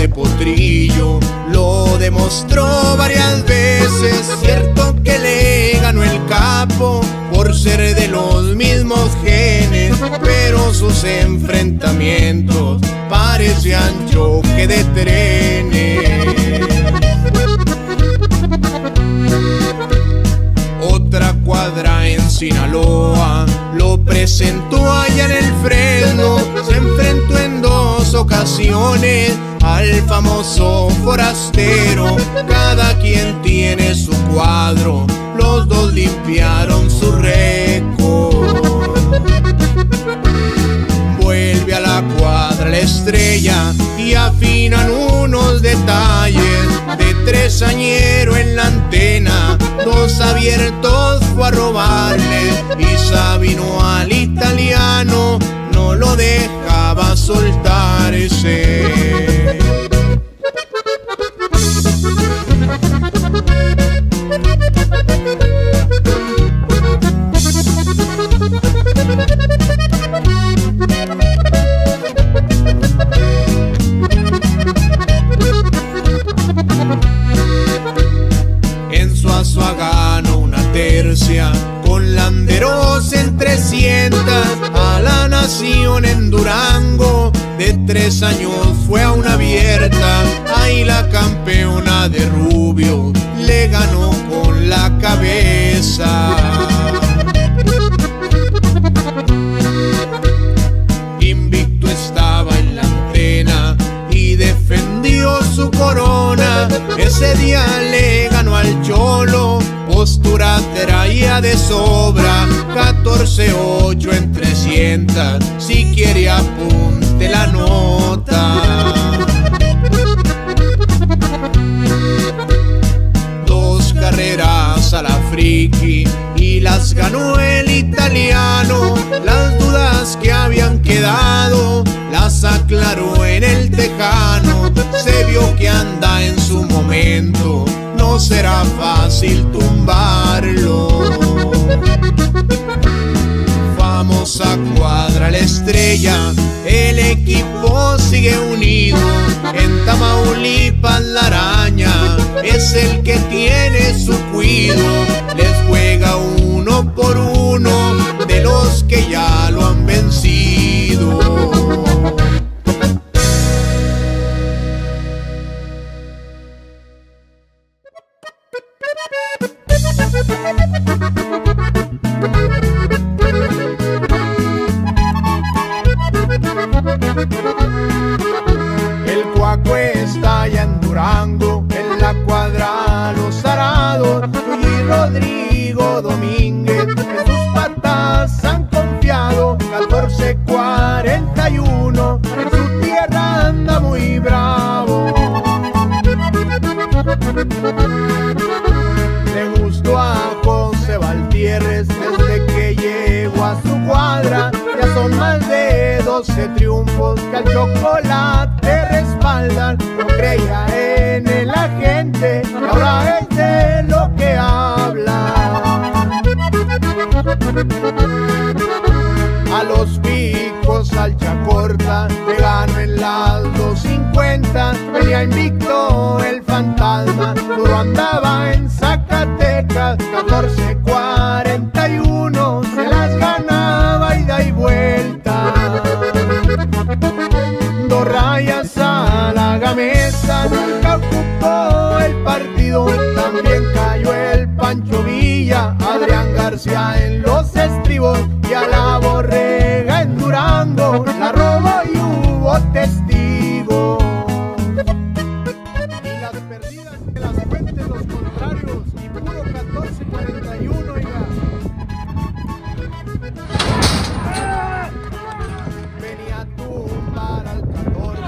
potrillo lo demostró varias veces. Cierto que le ganó el capo por ser de los mismos genes, pero sus enfrentamientos parecían choque de trenes. Otra cuadra en Sinaloa lo presentó allá en el Fresno. Se enfrentó en 2 ocasiones al famoso forastero. Cada quien tiene su cuadro, los dos limpiaron su récord. Vuelve a la cuadra la estrella y afinan unos detalles. De 3añero en la antena, 2 abiertos fue a robarle, y Sabino al italiano no lo dejaba soltarse. En Suazua ganó una tercia con Landeros en 300. A la Nación en Durango de 3 años fue a una abierta. Ahí la campeona de Rubio le ganó con la cabeza. Invicto estaba en la antena y defendió su corona. Ese día le ganó al Cholo, postura traía de sobra. 14-8 en 300, si quiere apunte la nota. 2 carreras a la friki y las ganó el italiano. Las dudas que habían quedado las aclaró en el tejano. Se vio que anda en su momento, no será fácil tumbarlo. Famosa cuadra la estrella, el equipo sigue unido. En Tamaulipas la araña es el que tiene su cuido. Les juega 1 por 1 de los que ya lo han vencido. El Cuaco está allá en Durango, en la cuadra Los Arados. Y Rodrigo Domínguez en sus patas han confiado. 14-41, en su tierra anda muy bravo. Le gustó a José Valtierres desde que llegó a su cuadra. Ya son más de 12 triunfos que al Chocolate respaldan. No creía en el agente, ahora es de lo que habla. A los Picos, al Chacorta, le ganó en las 250. Venía invicto el fantasma, duro andaba en Zacatecas. 14-41, se las ganaba ida y vuelta. 2 rayas a la Gamesa, nunca ocupó el partido. También cayó el Pancho Villa, Adrián García en los estribos. Y a la Borrega en Durango la robó y hubo testigos. Y las perdidas que las cuenten los contrarios, y puro 14-41, oiga. Venía a tumbar al 14.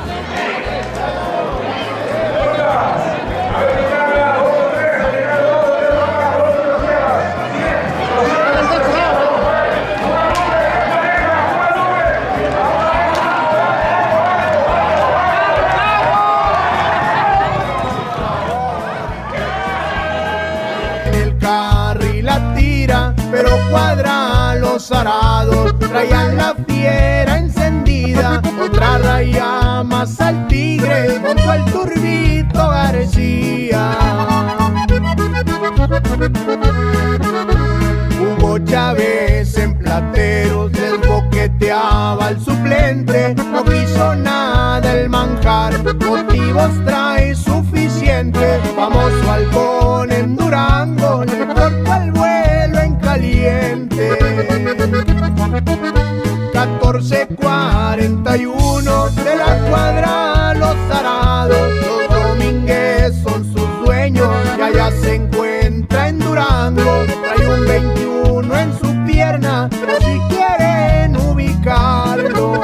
Pero cuadra Los Arados, traían la fiera encendida. Otra raya más pasa el tigre junto al Turbito García. Hugo Chávez en Plateros les boqueteaba al suplente, no quiso nada el manjar, motivos trae suficiente. Famoso Halcón en Durango le cortó el vuelo en caliente. 14:41 de la cuadra Los Arados, los Domínguez son sus dueños y allá se encuentra en Durango. Hay un 21 en su pierna por si quieren ubicarlo.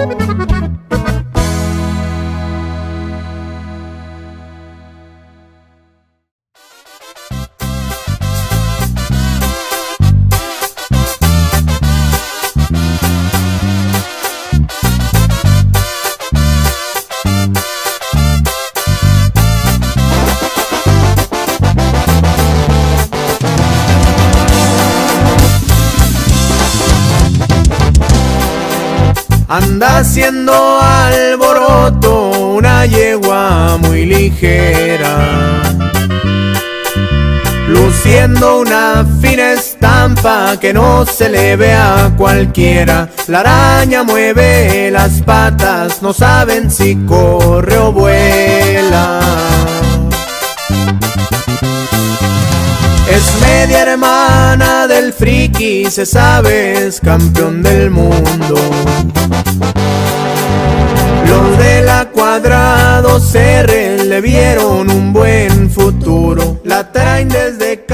Anda haciendo alboroto una yegua muy ligera, luciendo una fina estampa que no se le ve a cualquiera. La araña mueve las patas, no saben si corre o vuela. Es media hermana del friki, se sabe es campeón del mundo. Los de la cuadra 2R le vieron un buen futuro, la traen desde